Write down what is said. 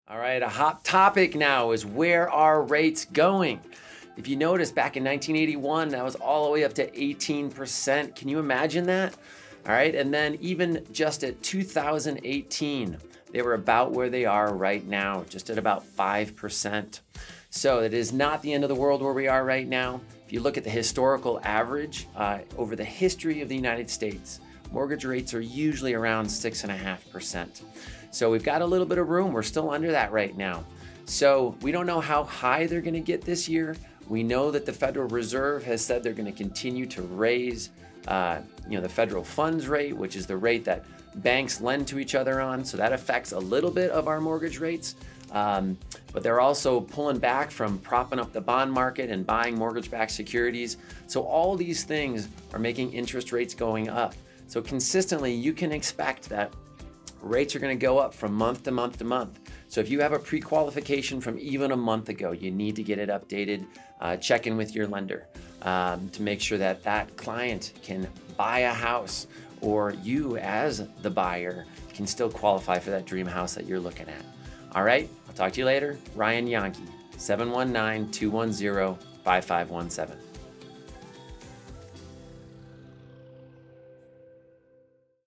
All right, a hot topic now is where are rates going? If you notice, back in 1981, that was all the way up to 18%. Can you imagine that? All right, and then even just at 2018, they were about where they are right now, just at about 5%. So it is not the end of the world where we are right now. If you look at the historical average over the history of the United States, mortgage rates are usually around 6.5%. So we've got a little bit of room. We're still under that right now. So we don't know how high they're going to get this year. We know that the Federal Reserve has said they're going to continue to raise the federal funds rate, which is the rate that banks lend to each other on. So that affects a little bit of our mortgage rates. But they're also pulling back from propping up the bond market and buying mortgage-backed securities. So all these things are making interest rates going up. So consistently, you can expect that rates are going to go up from month to month to month. So if you have a pre-qualification from even a month ago, you need to get it updated. Check in with your lender to make sure that that client can buy a house, or you as the buyer can still qualify for that dream house that you're looking at. All right, I'll talk to you later. Ryan Jahnke, 719-210-5517.